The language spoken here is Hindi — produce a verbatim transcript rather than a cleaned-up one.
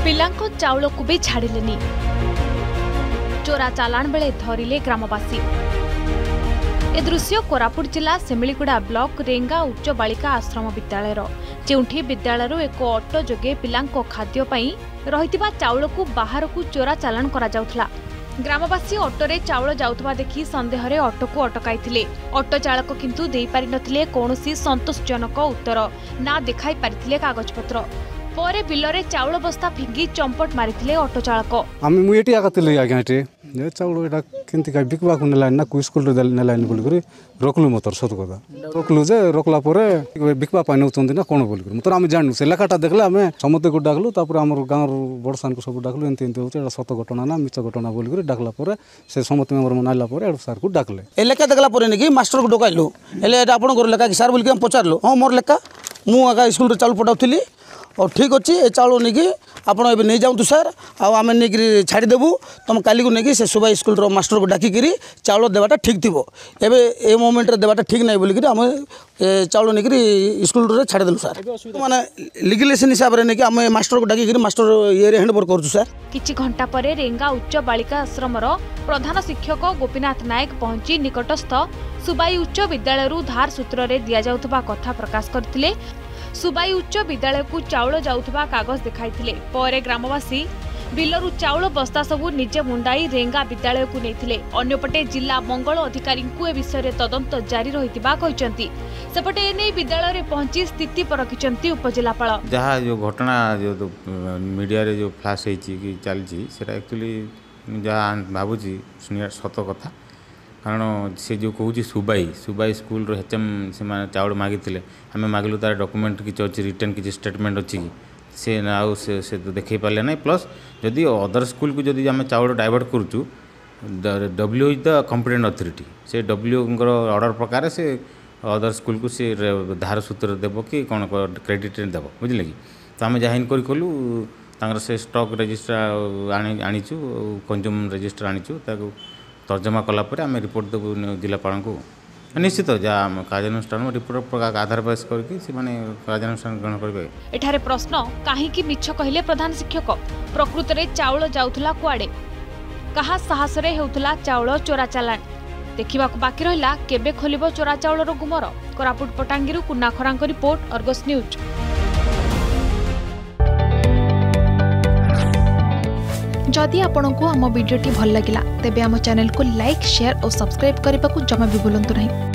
पिलांको चाउल को भी छाड़िलेनी। चोरा चालाण बेले धरिले ग्रामवासी। ए दृश्य कोरापुट जिला सेमिलीगुड़ा ब्लॉक रेंगा उच्च बालिका आश्रम विद्यालय जोठी विद्यालय एक ऑटो जोगे पिलांको खाद्य पई रहितिबा चाउल को बाहर को चोरा चालाण करा जाउथला। ग्रामवासी ऑटोरे चाउल जाउथबा देखि संदेह रे ऑटो को अटकाइथिले। ऑटो चालक किंतु देई पारि नथिले कोनोसी संतोषजनक उत्तर ना देखाई पारिथिले कागजपत्र। परे बिलरे चाउल बस्ता फिंगी चंपट मारिथिले ऑटो चालक। आमी मु एटी आगतिले आगे एटी जे चाउल एटा केंति का बिकबा को नेला ना को स्कूल रे नेला बोल करी रोकलु मोतर सत कथा रोकलु जे रोकला परे बिकबा पाइ नउचंदी ना कोन बोल करी मोतर आमी जाननु से लेखाटा देखला आमे समते को डाकलु तापर हमर गांव बडसान को सब डाकलु एंति एंति होचे एटा सत घटना ना मिछ घटना बोल करी डाकला परे से समते मेंबर मनाइला परे एडो सर को डाकले ए लेखा देखला परे ने कि मास्टर को डकाइलु एले एटा आपन घर लेखा कि सर बोल के हम पचारलो हां मोर लेखा मु आगा स्कूल रे चाउल पटाउथिली और ठीक अच्छे ये चाउल नहीं आप नहीं जाऊँ सर आम नहीं छाड़देबू तुम काली को नहीं से सुबह स्कूल मास्टर को डाकिक चाउल देवाटा ठीक थी एवं ए मोमेंट देवाटा ठीक नहीं बोलिक आम चाउल नहीं स्कूल छाड़देलु सर माने लिगिलेसन हिसाब से नहीं आम मास्टर को डाकिक मास्टर ये हैंडओवर करूँ सर। किछि घंटा परे रेंगा उच्च बालिका आश्रमर प्रधान शिक्षक गोपीनाथ नायक पहुंची निकटस्थ सुबाई उच्च विद्यालय धार सूत्र में दि जाउथबा कथा प्रकाश करथिले। सुबाई उच्च विद्यालय को चाउल जाउथबा कागज देखाइथिले। परे ग्रामवासी बिलरु चाउल बस्ता सबु निजे मुंडाई रेंगा विद्यालय को नेथिले। अन्यपटे जिला मंगल अधिकारी को ए विषय तदंत जारी रहितिबा कहिसंती। सेपटे एने विद्यालय रे पहुंची स्थिति परखिसंती उपजिलापाल। जहाँ जो घटना जो मीडिया रे जो फ्लैश हेची कि चलची सेटा एक्चुअली जहाँ भाबुची सुनिया सत कथा कारण से जो कहूँ सुबाई सुबाई स्कूल एचएम से चाउल मागिले आम मागिलु तार डॉक्यूमेंट किसी अच्छी रिटर्न किसी स्टेटमेंट अच्छी कि से आउ से, से तो देखे पारे ना प्लस जदि अदर स्कूल को जदि आम चाउल डाइवर्ट करूँ डब्ल्यू इज द कॉम्पिटेंट अथॉरिटी से डब्ल्यू ऑर्डर प्रकार से अदर स्कूल को सी धार सूत्र देव कि कौन क्रेडिट देव बुझे कि तो आम जहाँ इनक्वारी कलु तांकर से स्टॉक रजिस्टर आनीचु कंज्यूम रजिस्टर आनीचु ताको तर्जमा कलापर आम रिपोर्ट देवु जिलापाल को निश्चित जहाँ कार्यानुष्ठान रिपोर्ट आधार बेस करके कार्यानुष्ठान ग्रहण करेंगे। एठारे प्रश्न काहीकि मिछ कहिले प्रधान शिक्षक प्रकृत में चाउल जाउथला कुआडे कहा साहस रे हेउथला चाउल चोरा चालाण देखा बाकी रहा केबे खोलिबो चोरा चाउलर गुमर। कोरापुट पटांगीरु कुन्ना खरांक रिपोर्ट अर्गस न्यूज। जदि आपंक आम भिडी भल लगा तेब आम चैनल को लाइक शेयर और सब्सक्राइब करने को जमा भी भूलु नहीं।